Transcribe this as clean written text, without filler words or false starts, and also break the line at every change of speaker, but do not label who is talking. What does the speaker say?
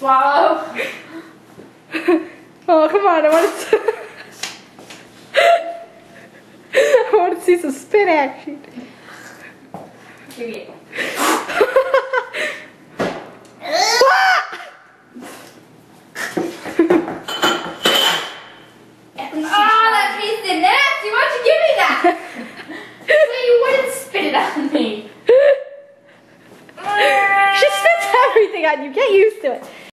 Swallow.
Oh, come on, I want to see some spit action.
Give me it. Oh, that tasted nasty. Why don't you give me that? So you wouldn't spit it on me.
She spits everything on you. Get used to it.